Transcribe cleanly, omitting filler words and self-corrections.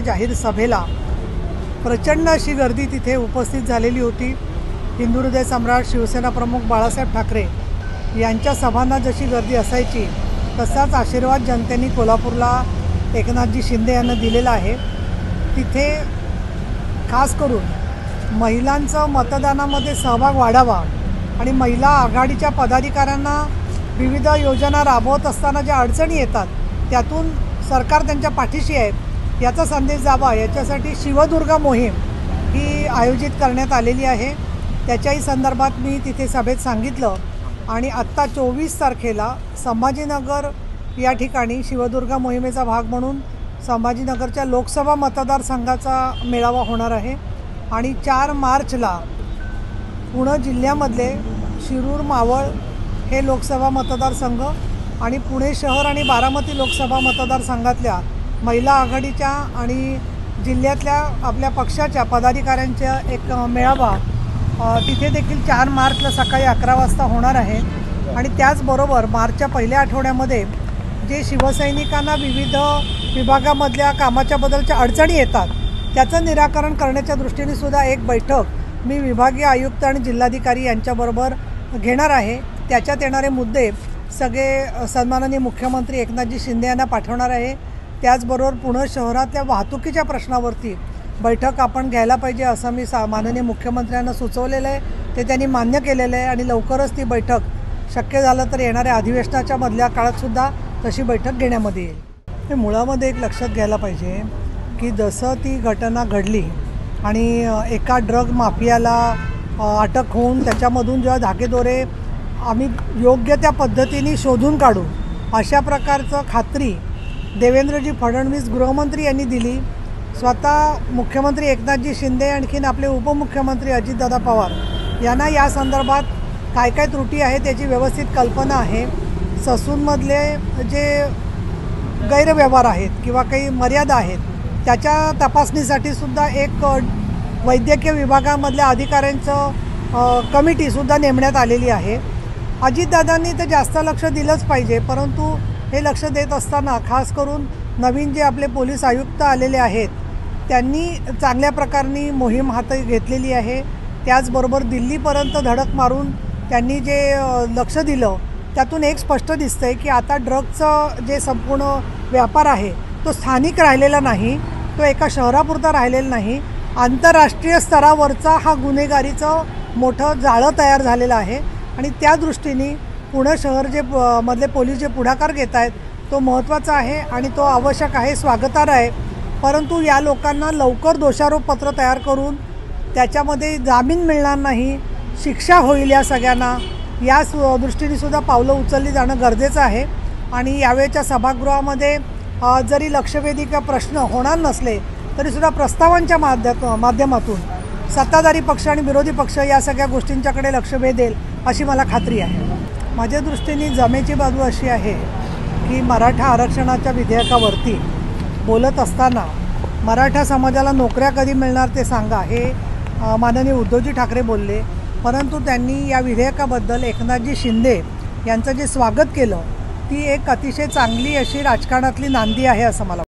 जाहीर सभेला प्रचंड अशी गर्दी तिथे उपस्थित झालेली होती। हिंदू हृदय सम्राट शिवसेना प्रमुख बाळासाहेब ठाकरे यांच्या सभांना जशी गर्दी असायची तसाच आशीर्वाद जनतेने कोल्हापूरला एकनाथजी शिंदे यांना दिलेला आहे। तिथे खास करून महिलांचं मतदानामध्ये सहभाग वाढावा आणि महिला आघाडीच्या पदाधिकाऱ्यांना विविध योजना राबवत असताना ज्या अडचणी येतात त्यातून सरकार त्यांच्या पाठीशी आहे याचा संदेश जावा याच्यासाठी शिवदुर्गा मोहीम ही आयोजित करण्यात आलेली आहे। त्याच्याही संदर्भात मी तिथे सभेत सांगितलं आणि आत्ता 24 तारखेला संभाजीनगर या ठिकाणी शिवदुर्गा मोहिमेचा भाग म्हणून संभाजीनगरच्या लोकसभा मतदारसंघाचा मेळावा होणार आहे आणि 4 मार्चला पुणे जिल्ह्यामधले शिरूर मावळ हे लोकसभा मतदारसंघ आणि पुणे शहर आणि बारामती लोकसभा मतदारसंघातल्या महिला आघाडीच्या आणि जिल्ह्यातल्या आपल्या पक्षाच्या पदाधिकाऱ्यांचा एक मेळावा तिथे देखील 4 मार्चला सकाळी 11 वाजता होणार आहे। आणि त्याचबरोबर मार्चच्या पहिल्या आठवड्यामध्ये जे शिवसैनिकांना विविध विभागामधल्या कामाच्या बद्दलच्या अडचणी येतात त्याचं निराकरण करण्याच्या दृष्टीने सुद्धा एक बैठक मी विभागीय आयुक्त आणि जिल्हाधिकारी यांच्याबरोबर घेणार आहे। त्याच्यात येणारे मुद्दे सगळे सन्माननीय मुख्यमंत्री एकनाथजी शिंदे यांना पाठवणार आहे। त्याचबरोबर पुणे शहरातल्या वाहतुकीच्या प्रश्नावरती बैठक आपण घ्यायला पाहिजे असं मी माननीय मुख्यमंत्र्यांना सुचवलेलं आहे। ते त्यांनी मान्य केलेलं आहे आणि लवकरच ती बैठक शक्य झालं तर येणाऱ्या अधिवेशनाच्या मधल्या काळातसुद्धा तशी बैठक घेण्यामध्ये येईल। हे मुळामध्ये एक लक्षात घ्यायला पाहिजे की जसं ती घटना घडली आणि एका ड्रग माफियाला अटक होऊन त्याच्यामधून जेव्हा धागेदोरे आम्ही योग्य त्या पद्धतीने शोधून काढू अशा प्रकारचं खात्री देवेंद्रजी फडणवीस गृहमंत्री यांनी दिली। स्वतः मुख्यमंत्री एकनाथजी शिंदे आणखीन आपले उपमुख्यमंत्री अजितदादा पवार यांना या संदर्भात काय काय त्रुटी आहे त्याची व्यवस्थित कल्पना आहे। ससूनमधले जे गैरव्यवहार आहेत किंवा काही मर्यादा आहेत त्याच्या तपासणीसाठी सुद्धा एक वैद्यकीय विभागामधल्या अधिकाऱ्यांचं कमिटीसुद्धा नेमण्यात आलेली आहे। अजितदादांनी तर जास्त लक्ष दिलंच पाहिजे, परंतु हे लक्ष देत असताना खास करून नवीन जे आपले पोलीस आयुक्त आलेले आहेत त्यांनी चांगल्या प्रकारे मोहीम हाती घेतलेली आहे। त्याचबरोबर दिल्लीपर्यंत धडक मारून त्यांनी जे लक्ष दिलं त्यातून एक स्पष्ट दिसतंय की आता ड्रगचं जे संपूर्ण व्यापार आहे तो स्थानिक राहिलेला नाही, तो एका शहरापुरता राहिलेला नाही, आंतरराष्ट्रीय स्तरावरचा हा गुन्हेगारीचं मोठं जाळं तयार झालेलं आहे। आणि त्या दृष्टीने पुणे शहर जे मधले पोलीस जे पुढाकार घेत आहेत तो महत्त्वाचा आहे आणि तो आवश्यक आहे, स्वागतार्ह आहे। परंतु या लोकांना लवकर दोषारोपपत्र तयार करून त्याच्यामध्ये जामीन मिळणार नाही, शिक्षा होईल या सगळ्यांना, या दृष्टीने सुद्धा पावलं उचलली जाणं गरजेचं आहे। आणि यावेळच्या सभागृहामध्ये जरी लक्षवेधिका प्रश्न होणार नसले तरीसुद्धा प्रस्तावांच्या माध्यमातून सत्ताधारी पक्ष आणि विरोधी पक्ष या सगळ्या गोष्टींच्याकडे लक्ष वेधेल अशी मला खात्री आहे। माझ्या दृष्टीने जमेची बाजू अशी आहे की मराठा आरक्षणाच्या विधेयकावरती बोलत असताना मराठा समाजाला नोकऱ्या कधी मिळणार ते सांगा हे माननीय उद्धवजी ठाकरे बोलले, परंतु त्यांनी या विधेयकाबद्दल एकनाथजी शिंदे यांचं जे स्वागत केलं ती एक अतिशय चांगली अशी राजकारणातली नांदी आहे असं मला